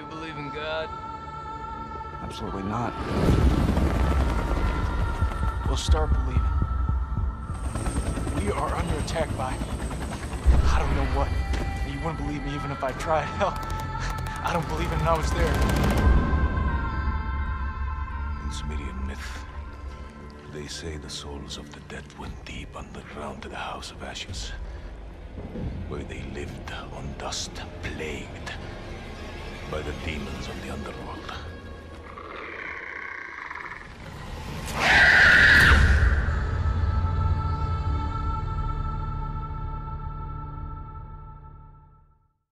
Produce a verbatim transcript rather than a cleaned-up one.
you believe in God? Absolutely not. We'll start believing. We are under attack by... I don't know what. You wouldn't believe me even if I tried. Hell, I don't believe it and I was there. In Sumerian myth, they say the souls of the dead went deep underground to the House of Ashes, where they lived on dust, plagued by the demons of the underworld.